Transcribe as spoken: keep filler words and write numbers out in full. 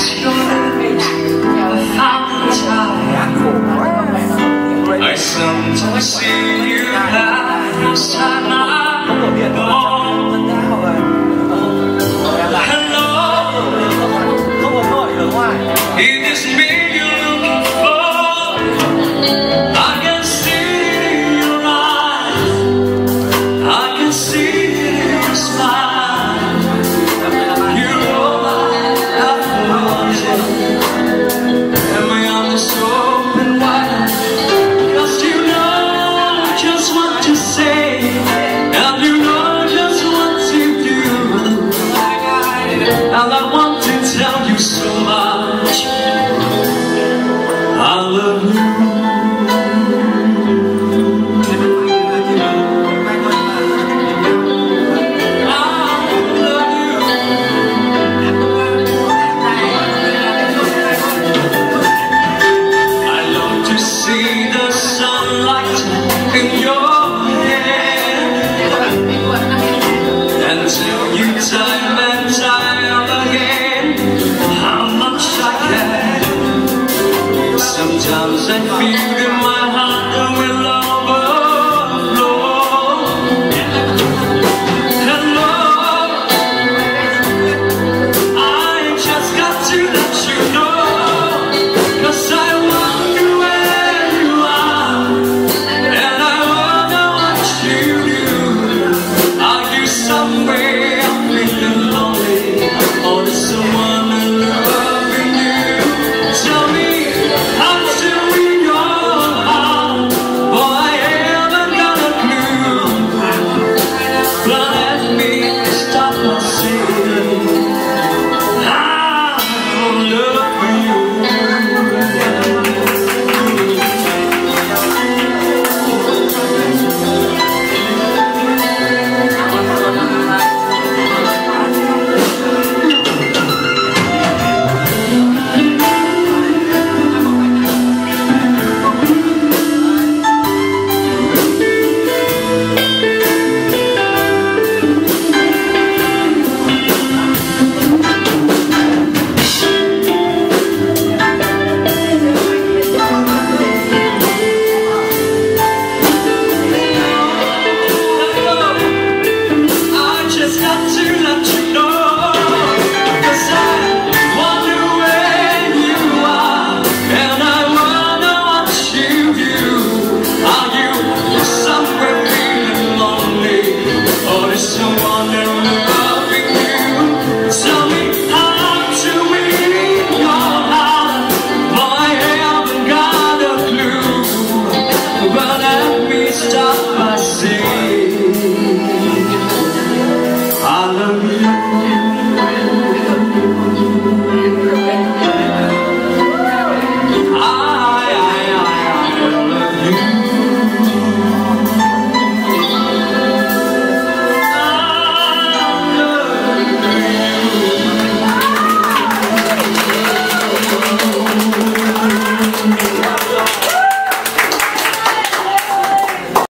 I sometimes see you pass and I go. Hello, it is me you're looking for. I can see your eyes, I can see your smile. You're all I want, and my arms are so open wide. And I want to tell you so much. I love you. I love to see the sunlight in your hair until you time and time again how much I care. Sometimes I feel in my heart that will overflow. Hello, I just got to let you know, 'cause I want you where you are, and I wonder what you do. Are you somewhere feeling lonely, or is someone